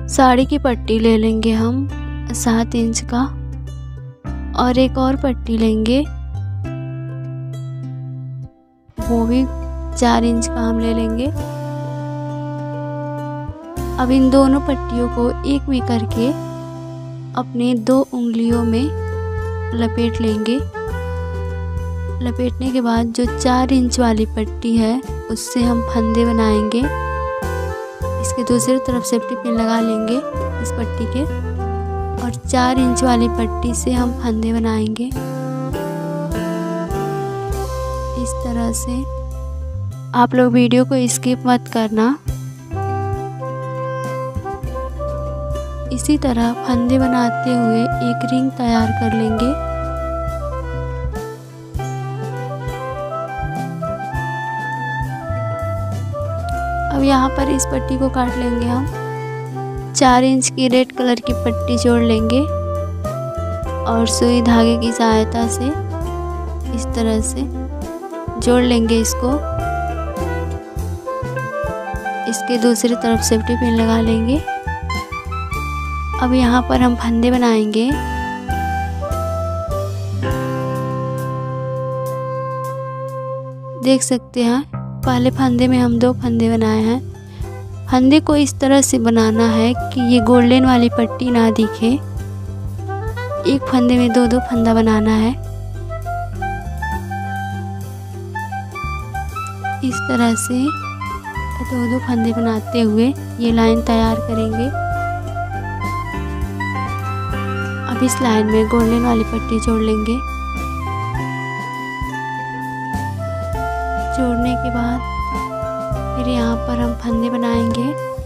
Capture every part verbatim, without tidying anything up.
साड़ी की पट्टी ले लेंगे हम सात इंच का, और एक और पट्टी लेंगे वो भी चार इंच का हम ले लेंगे। अब इन दोनों पट्टियों को एक में करके अपने दो उंगलियों में लपेट लेंगे। लपेटने के बाद जो चार इंच वाली पट्टी है उससे हम फंदे बनाएंगे। इसके दूसरी तरफ सेफ्टी पिन लगा लेंगे इस पट्टी के, और चार इंच वाली पट्टी से हम फंदे बनाएंगे इस तरह से। आप लोग वीडियो को स्किप मत करना। इसी तरह फंदे बनाते हुए एक रिंग तैयार कर लेंगे। अब यहाँ पर इस पट्टी को काट लेंगे हम। चार इंच की रेड कलर की पट्टी जोड़ लेंगे और सुई धागे की सहायता से इस तरह से जोड़ लेंगे इसको। इसके दूसरी तरफ सेफ्टी पिन लगा लेंगे। अब यहाँ पर हम फंदे बनाएंगे। देख सकते हैं पहले फंदे में हम दो फंदे बनाए हैं। फंदे को इस तरह से बनाना है कि ये गोल्डन वाली पट्टी ना दिखे। एक फंदे में दो दो फंदा बनाना है। इस तरह से दो दो फंदे बनाते हुए ये लाइन तैयार करेंगे। अब इस लाइन में गोल्डन वाली पट्टी जोड़ लेंगे। जोड़ने के बाद फिर यहाँ पर हम फंदे बनाएंगे।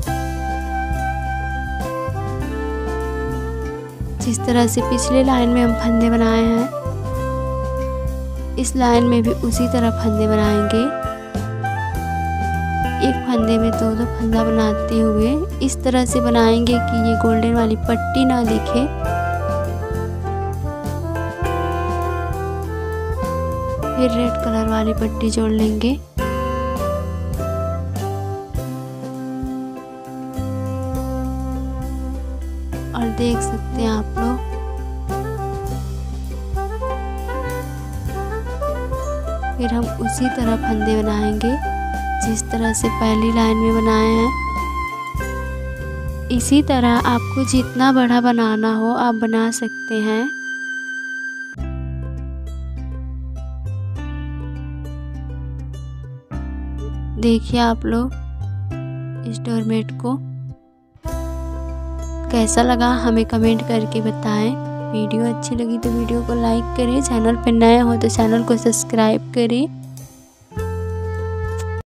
जिस तरह से पिछले लाइन में हम फंदे बनाए हैं, इस लाइन में भी उसी तरह फंदे बनाएंगे। एक फंदे में दो दो फंदा बनाते हुए इस तरह से बनाएंगे कि ये गोल्डन वाली पट्टी ना दिखे। फिर रेड कलर वाली पट्टी जोड़ लेंगे। और देख सकते हैं आप लोग फिर हम उसी तरह फंदे बनाएंगे जिस तरह से पहली लाइन में बनाए हैं। इसी तरह आपको जितना बड़ा बनाना हो आप बना सकते हैं। देखिए आप लोग इस डोरमेट को कैसा लगा हमें कमेंट करके बताएं। वीडियो अच्छी लगी तो वीडियो को लाइक करें। चैनल पर नया हो तो चैनल को सब्सक्राइब करें।